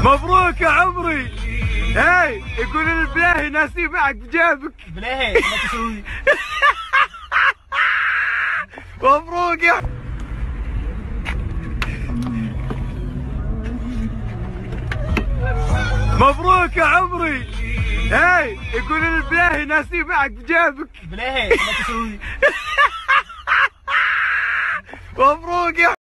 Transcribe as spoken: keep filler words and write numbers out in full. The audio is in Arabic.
مبروك يا عمري. هاي يقول البلاهي ناسي معك بجابك. بلاهي ما تسوي. مبروك يا مبروك يا عمري. هاي يقول البلاهي ناسي معك بجابك. بلاهي ما تسوي. مبروك يا